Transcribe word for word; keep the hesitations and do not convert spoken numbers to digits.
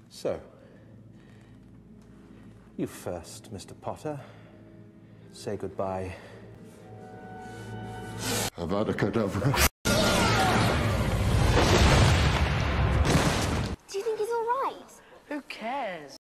So, you first, Mister Potter. Say goodbye. Avada Kedavra.